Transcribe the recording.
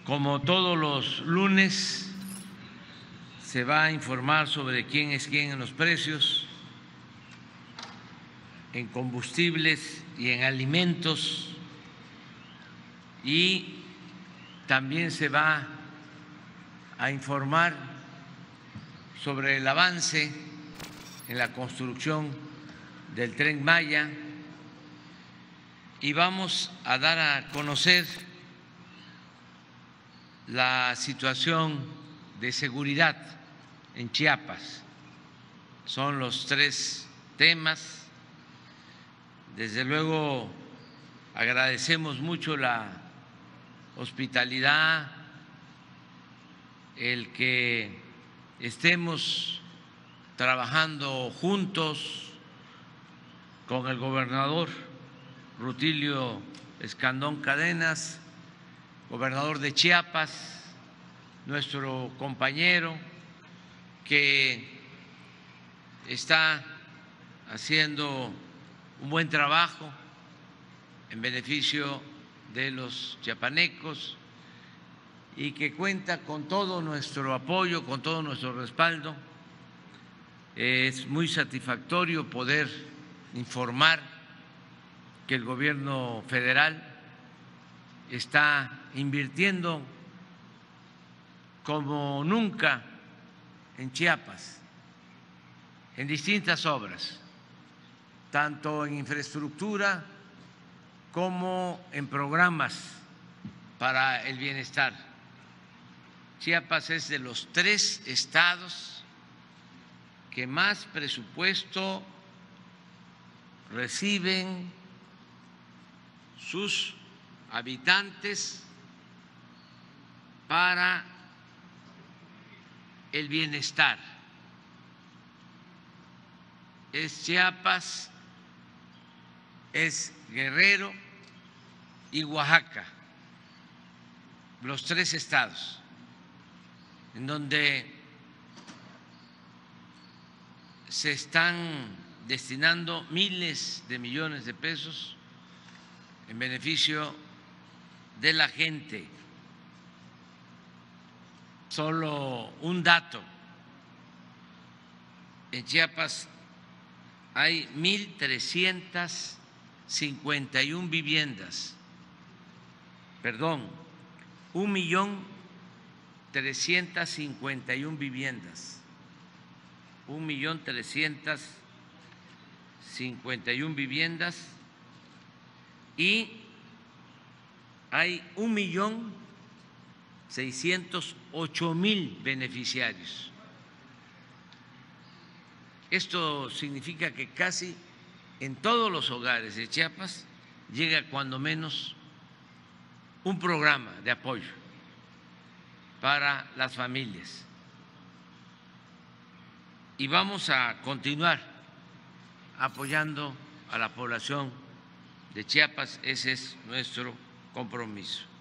Como todos los lunes, se va a informar sobre quién es quién en los precios, en combustibles y en alimentos, y también se va a informar sobre el avance en la construcción del Tren Maya, y vamos a dar a conocer la situación de seguridad en Chiapas. Son los tres temas. Desde luego agradecemos mucho la hospitalidad, el que estemos trabajando juntos con el gobernador Rutilio Escandón Cadenas, gobernador de Chiapas, nuestro compañero que está haciendo un buen trabajo en beneficio de los chiapanecos y que cuenta con todo nuestro apoyo, con todo nuestro respaldo. Es muy satisfactorio poder informar que el gobierno federal está invirtiendo como nunca en Chiapas, en distintas obras, tanto en infraestructura como en programas para el bienestar. Chiapas es de los 3 estados que más presupuesto reciben sus habitantes para el bienestar. Es Chiapas, es Guerrero y Oaxaca, los 3 estados en donde se están destinando miles de millones de pesos en beneficio de la gente. Solo un dato: en Chiapas hay 1.351 viviendas, perdón, 1.351 viviendas, 1.351 viviendas, y hay 1.608.000 beneficiarios. Esto significa que casi en todos los hogares de Chiapas llega cuando menos un programa de apoyo para las familias. Y vamos a continuar apoyando a la población de Chiapas. Ese es nuestro compromiso.